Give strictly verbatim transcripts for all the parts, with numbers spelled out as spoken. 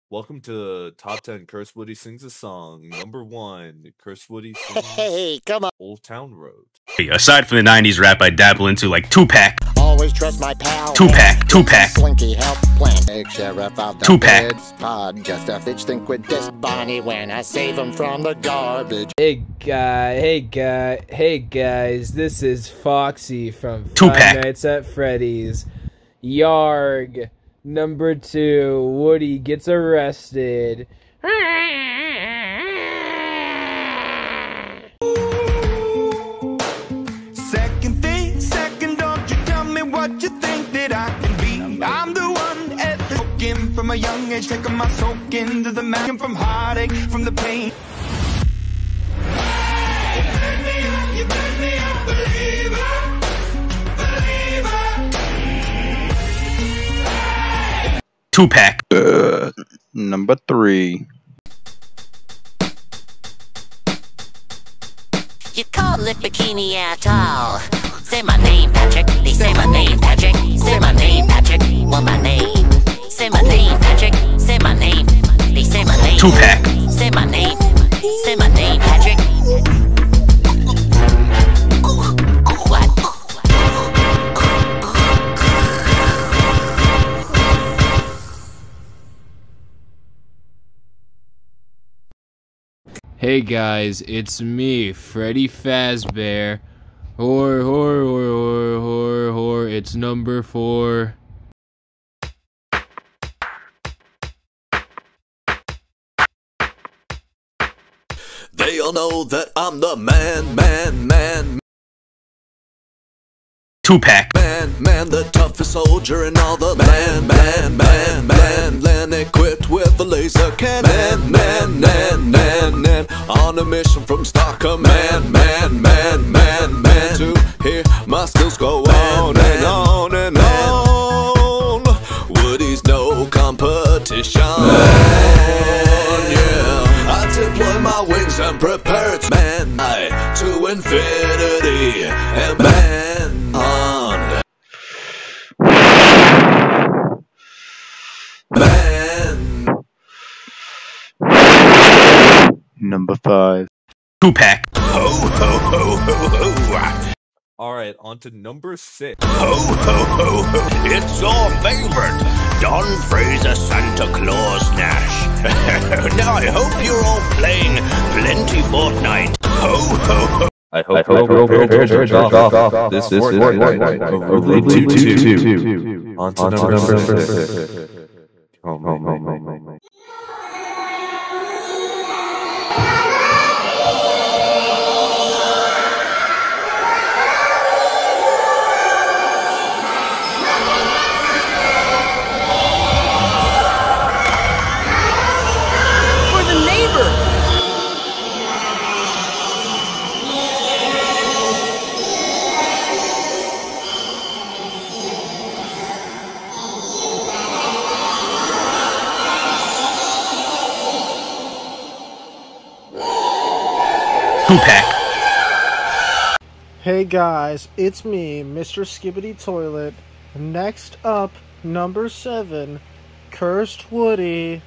Welcome to Top ten Curse Woody Sings a Song. Number one, Curse Woody sings Hey, come on. Old Town Road. Hey, aside from the nineties rap, I dabble into like Tupac. Always trust my pal. Tupac, Tupac. Slinky health plan. Big sheriff of the Tupac. Kids pod. Just a bitch think with this Bonnie when I save him from the garbage. Hey guy, hey guy, hey guys, this is Foxy from Tupac. Five Nights at Freddy's. Yarg. Number two, Woody gets arrested. Second thing, second, don't you tell me what you think that I can be. I'm the one at the smoking from a young age, taking my soak into the man from heartache, from the pain. Hey, you burn me up, you burn me up, believer, believer. Tupac. Uh, number three. You call it Bikini Atoll. Say my name, Patrick. They say my name, Patrick. Say my name, Patrick. What my name? Say my name, Patrick. Say my name. They say my name. Tupac. Say my name. Say my name, Patrick. What? Hey guys, it's me, Freddy Fazbear. Whore, whore, whore, whore, whore, whore, it's number four. They all know that I'm the man, man, man. Tupac. Man, man, the toughest soldier in all the man, man, man, man, land equipped with a laser cannon. Man, man, man, man, man, on a mission from Stockholm. Man, man, man, man, man, to hear my skills go on and on and on. Woody's no competition. Man, yeah, I deploy my wings and prepare to man I, to infinity and man on. Man. Number five. Tupac. Ho ho ho ho ho. Alright, on to number six. Ho ho ho ho. It's our favorite Don Fraser Santa Claus Nash. Now I hope you're all playing plenty Fortnite. Ho ho ho. I hope I hope you'll turn off this Fortnite over the two. On to number six. Oh, my, my, my, my, my. Tupac. Hey guys, it's me, Mister Skibbity Toilet. Next up, number seven, Cursed Woody.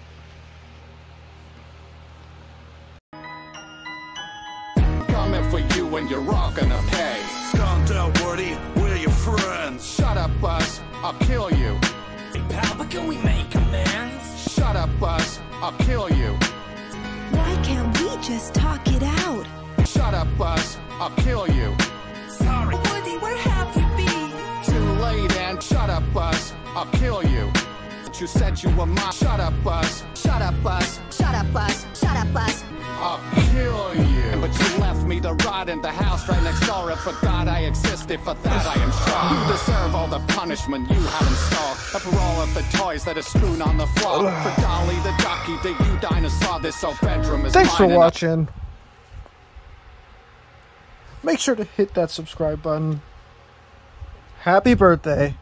Coming for you and you're all gonna pay. Calm down, Woody, we're your friends. Shut up, Buzz, I'll kill you. Hey pal, but can we make amends? Shut up, Buzz, I'll kill you. Why can't we just talk it out? Shut up, Buzz, I'll kill you. Sorry. Woody, where have you been? Too late, and shut up, Buzz, I'll kill you. You said you were mine. Shut up, Buzz. Shut up, Buzz. Shut up, Buzz. Shut up, Buzz. I'll kill you. But you left me to rot in the house right next door and forgot I existed. For that I am sure you deserve all the punishment you have in store. And for all of the toys that are strewn on the floor. For Dolly the ducky, the you dinosaur, this old bedroom is Thanks for mine. watching. Make sure to hit that subscribe button. Happy birthday.